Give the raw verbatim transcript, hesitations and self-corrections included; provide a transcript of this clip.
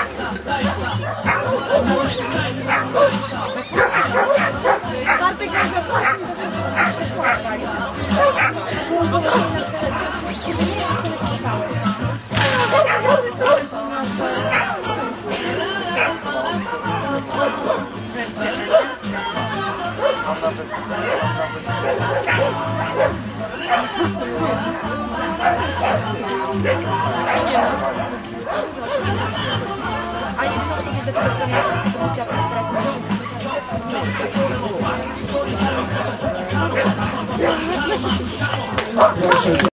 Bartek nie zapłacił, to jest słaba. A jedyną sobie do tego premierze z tego bucia presji.